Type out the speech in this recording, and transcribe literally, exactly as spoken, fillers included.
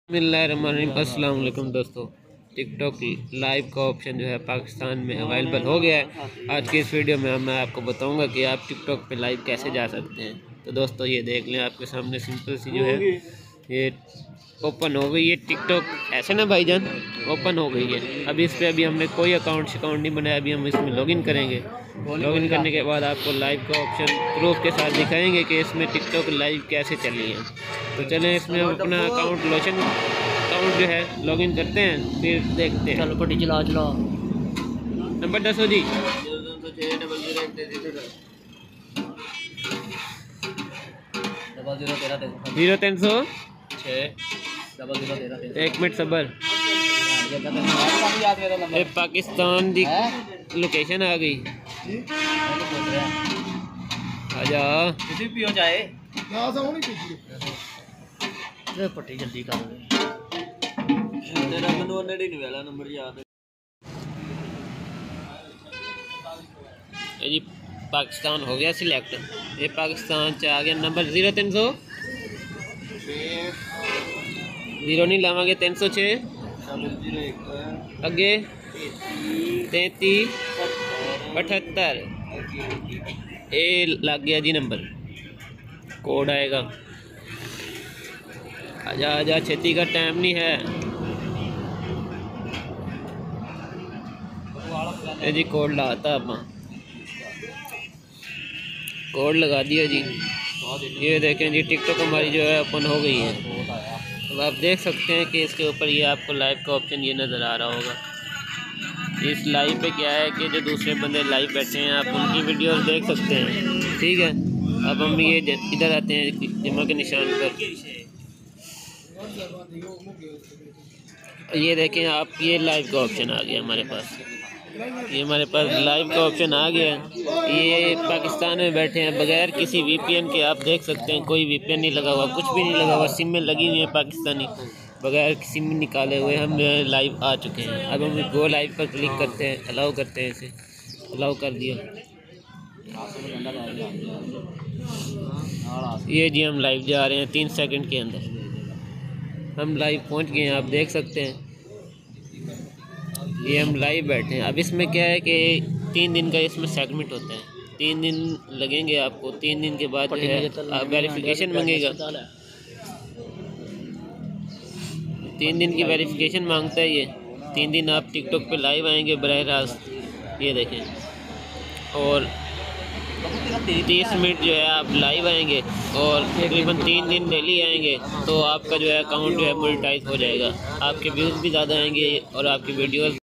अस्सलाम वालेकुम दोस्तों, टिकटॉक लाइव का ऑप्शन जो है पाकिस्तान में अवेलेबल हो गया है। आज की इस वीडियो में मैं आपको बताऊंगा कि आप टिकटॉक पे लाइव कैसे जा सकते हैं। तो दोस्तों ये देख लें, आपके सामने सिंपल सी जो है ये ओपन हो गई है टिकटॉक, ऐसे ना भाईजान, ओपन हो गई है। अभी इस पर अभी हमने कोई अकाउंट अकाउंट नहीं बनाया, अभी हम इसमें लॉगिन करेंगे। लॉगिन करने के बाद आपको लाइव का ऑप्शन प्रूफ के साथ दिखाएंगे कि इसमें टिकटॉक लाइव कैसे चली है। तो चलें इसमें अपना अकाउंट लोशन अकाउंट जो है लॉगिन करते हैं, फिर देखते हैं। चलो पट्टी चला चला नंबर दस हो जी, जीरो तीन सौ एक मिनट सबर। ये पाकिस्तान की लोकेशन आ गई, आजा पट्टी जल्दी कर नंबर याद जी। पाकिस्तान हो गया सिलेक्ट, ये पाकिस्तान च आ गया नंबर जीरो तीन सौ जीरो नहीं लावे तीन सौ छः अगे तैंती अठहत्तर, ये लग गया जी नंबर। कोड आएगा, आजा आजा, छेती का टाइम नहीं है। ये जी कोड लाता, आप कोड लगा दिया जी। ये देखें जी, टिकटॉक हमारी जो है ओपन हो गई है। अब आप देख सकते हैं कि इसके ऊपर ये आपको लाइव का ऑप्शन ये नज़र आ रहा होगा। इस लाइव पे क्या है कि जो दूसरे बंदे लाइव बैठे हैं, आप उनकी वीडियोस देख सकते हैं। ठीक है, अब हम ये इधर आते हैं जमा के निशान पर। ये देखें आप, ये लाइव का ऑप्शन आ गया हमारे पास। ये हमारे पास लाइव का ऑप्शन आ गया है। ये पाकिस्तान में बैठे हैं बगैर किसी वीपीएन के, आप देख सकते हैं कोई वीपीएन नहीं लगा हुआ, कुछ भी नहीं लगा हुआ, सिम में लगी हुई है पाकिस्तानी, बगैर सिम में निकाले हुए हम लाइव आ चुके हैं। अब हम गो लाइव पर क्लिक करते हैं, अलाउ करते हैं, इसे अलाउ कर दिया। ये जी हम लाइव जा रहे हैं, तीन सेकंड के अंदर हम लाइव पहुंच गए हैं, आप देख सकते हैं। ये हम लाइव बैठे हैं। अब इसमें क्या है कि तीन दिन का इसमें सेगमेंट होता है, तीन दिन लगेंगे आपको। तीन दिन के बाद जो है वेरिफिकेशन मांगेगा, तीन दिन की वेरिफिकेशन मांगता है ये। तीन दिन आप टिकटॉक पे लाइव आएंगे बराह रास्त, ये देखें, और तीस मिनट जो है आप लाइव आएंगे और तकरीबन तीन दिन डेली आएंगे, तो आपका जो है अकाउंट जो है मोनेटाइज हो जाएगा। आपके व्यूज़ भी ज़्यादा आएंगे और आपकी वीडियोस